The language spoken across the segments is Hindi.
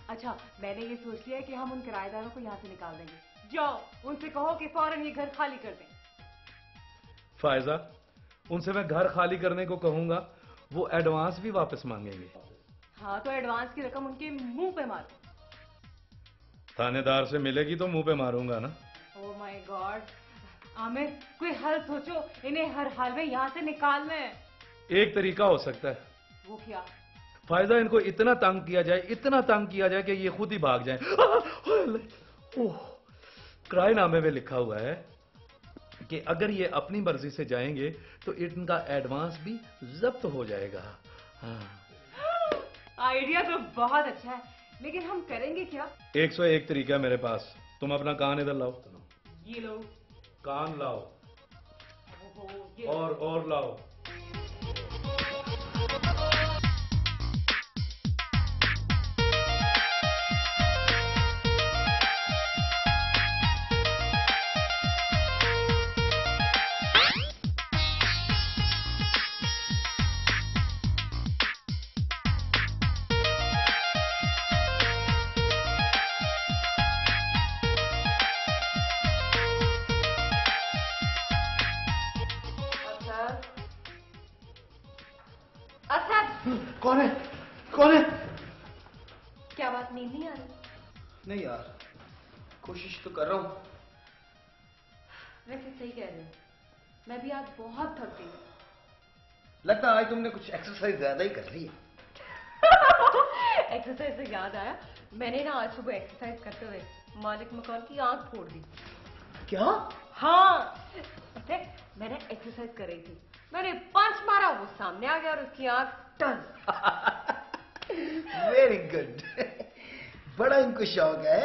अच्छा, मैंने ये सोच लिया कि हम उन किराएदारों को यहाँ से निकाल देंगे। जाओ उनसे कहो कि फौरन ये घर खाली कर दें। फायजा, उनसे मैं घर खाली करने को कहूंगा, वो एडवांस भी वापस मांगेंगे। हाँ तो एडवांस की रकम उनके मुंह पे मारो। थानेदार से मिलेगी तो मुंह पे मारूंगा ना। ओह माय गॉड, आमिर कोई हल सोचो, इन्हें हर हाल में यहाँ से निकालना है। एक तरीका हो सकता है। वो क्या? फायदा, इनको इतना तंग किया जाए, इतना तंग किया जाए कि ये खुद ही भाग जाएं। ओह, किराएनामे में लिखा हुआ है कि अगर ये अपनी मर्जी से जाएंगे तो इनका एडवांस भी जब्त हो जाएगा। हाँ। आइडिया तो बहुत अच्छा है, लेकिन हम करेंगे क्या? 101 तरीका है मेरे पास। तुम अपना कान इधर लाओ। ये लो। कान लाओ। ये और लाओ। कौन है? कौन है? क्या बात, नींद नहीं आ रही? नहीं यार, कोशिश तो कर रहा हूं। वैसे सही कह रहे हो, मैं भी आज बहुत थक गई। लगता है आज तुमने कुछ एक्सरसाइज ज्यादा ही कर ली है। एक्सरसाइज से याद आया, मैंने ना आज सुबह एक्सरसाइज करते हुए मालिक मकान की आंख फोड़ दी। क्या? हाँ, मैंने एक्सरसाइज कर रही थी, मैंने पंच मारा, वो सामने आ गया और उसकी आंख टन। Very good. बड़ा इनको शौक है।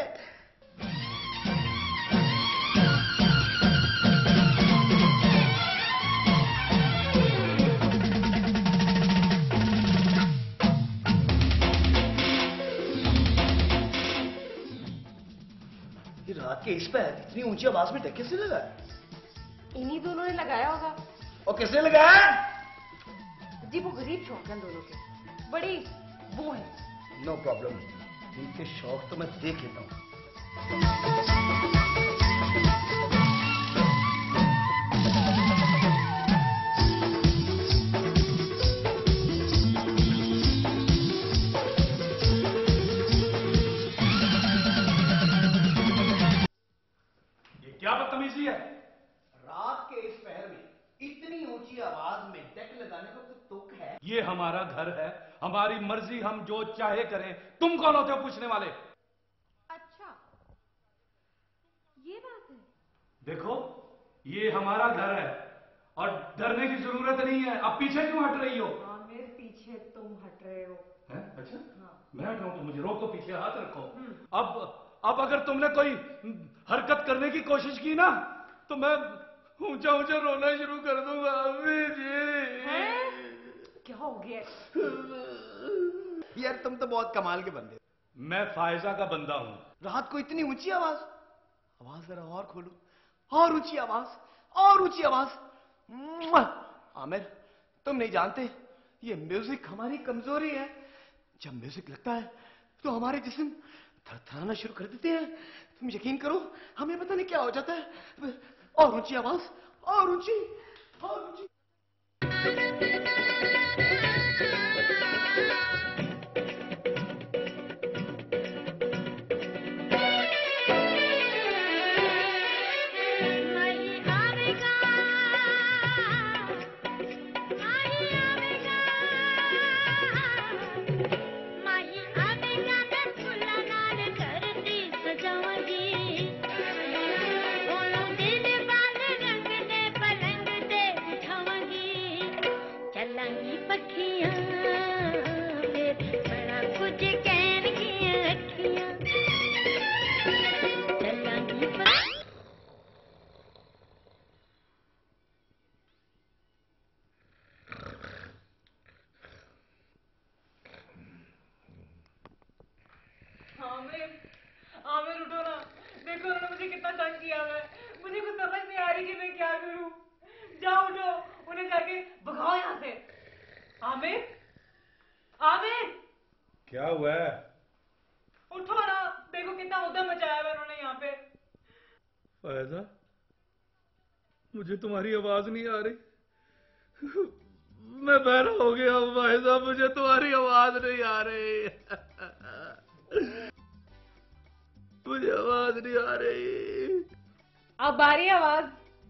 ये रात के इस पे इतनी ऊंची आवाज में डर कैसे लगा? इन्हीं दोनों ने लगाया होगा। और किसने लगाया? जी वो गरीब शौक है दोनों के, बड़ी वो है। नो प्रॉब्लम, इनके शौक तो मैं देख लेता हूं। ये क्या बदतमीजी है? रात के इस पहर में इतनी ऊंची आवाज में डेक लगाने को तो तुक है। ये हमारा घर है, हमारी मर्जी, हम जो चाहे करें। तुम कौन होते हो पूछने वाले? अच्छा, ये बात है। देखो, ये हमारा घर है और डरने की जरूरत नहीं है। अब पीछे क्यों हट रही हो? आमिर, पीछे तुम हट रहे हो। हैं? अच्छा, हाँ। मैं हट रहा हूं तो मुझे रोको, पीछे हाथ रखो। अब अगर तुमने कोई हरकत करने की कोशिश की ना तो मैं ऊंचा ऊंचा रोना शुरू कर दूंगा। क्या हो गया? यार तुम तो बहुत कमाल के बंदे। मैं फायजा का बंदा हूं। रात को इतनी ऊंची आवाज, आवाज जरा और खोलो, और ऊंची आवाज, और ऊंची आवाज। आमिर, तुम नहीं जानते, ये म्यूजिक हमारी कमजोरी है। जब म्यूजिक लगता है तो हमारे जिस्म थरथराना शुरू कर देते हैं। तुम यकीन करो, हमें पता नहीं क्या हो जाता है। और ऊंची आवाज, और ऊंची, और ऊंची। आमिर उठो ना, देखो उन्होंने मुझे कितना तंग किया है। मुझे कुछ समझ नहीं आ रही कि मैं क्या करूं। जाओ उठो, उन्हें जाके भगाओ यहाँ से। आमिर, आमिर, क्या हुआ है? हल्ला मचाया हुआ इन्होंने यहाँ पे। फायजा, मुझे तुम्हारी आवाज नहीं आ रही। मैं बहरा हो गया हूं फायजा, मुझे तुम्हारी आवाज नहीं आ रही। मुझे आवाज नहीं आ रही। अब आ रही है आवाज?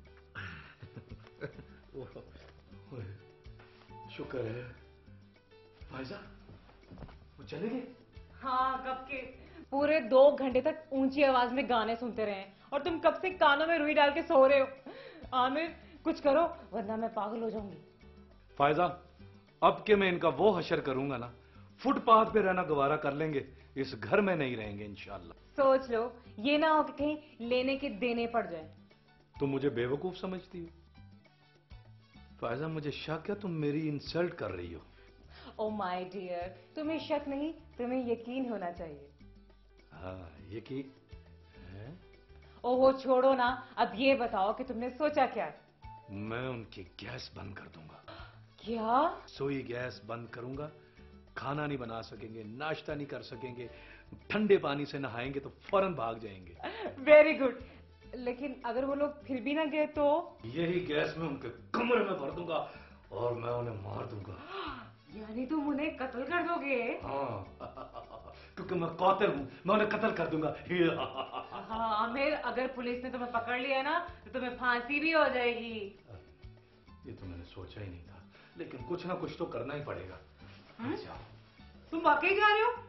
शुक्र है। फायजा, वो चले गए? हाँ, कब के। पूरे 2 घंटे तक ऊंची आवाज में गाने सुनते रहे और तुम कब से कानों में रुई डाल के सो रहे हो। आमिर, कुछ करो वरना मैं पागल हो जाऊंगी। फायजा, अब के मैं इनका वो हशर करूंगा ना, फुटपाथ पे रहना गवारा कर लेंगे, इस घर में नहीं रहेंगे इंशाल्लाह। सोच लो, ये ना हो कि कहीं लेने के देने पड़ जाए। तुम मुझे बेवकूफ समझती हो? फायजा, मुझे शक है तुम मेरी इंसल्ट कर रही हो। ओ माय डियर, तुम्हें शक नहीं, तुम्हें यकीन होना चाहिए। हाँ, यकीन है? ओहो छोड़ो ना, अब ये बताओ कि तुमने सोचा क्या? मैं उनकी गैस बंद कर दूंगा। क्या? सोई गैस बंद करूंगा, खाना नहीं बना सकेंगे, नाश्ता नहीं कर सकेंगे, ठंडे पानी से नहाएंगे तो फौरन भाग जाएंगे। Very good. लेकिन अगर वो लोग फिर भी ना गए तो? यही गैस मैं उनके कमरे में भर दूंगा और मैं उन्हें मार दूंगा। यानी तुम उन्हें कत्ल कर दोगे? हाँ, क्योंकि मैं कातिल हूं, मैं उन्हें कत्ल कर दूंगा। हाँ आमिर, अगर पुलिस ने तुम्हें पकड़ लिया ना तो तुम्हें फांसी भी हो जाएगी। ये तो मैंने सोचा ही नहीं था, लेकिन कुछ ना कुछ तो करना ही पड़ेगा। तुम वाकई जा रहे हो?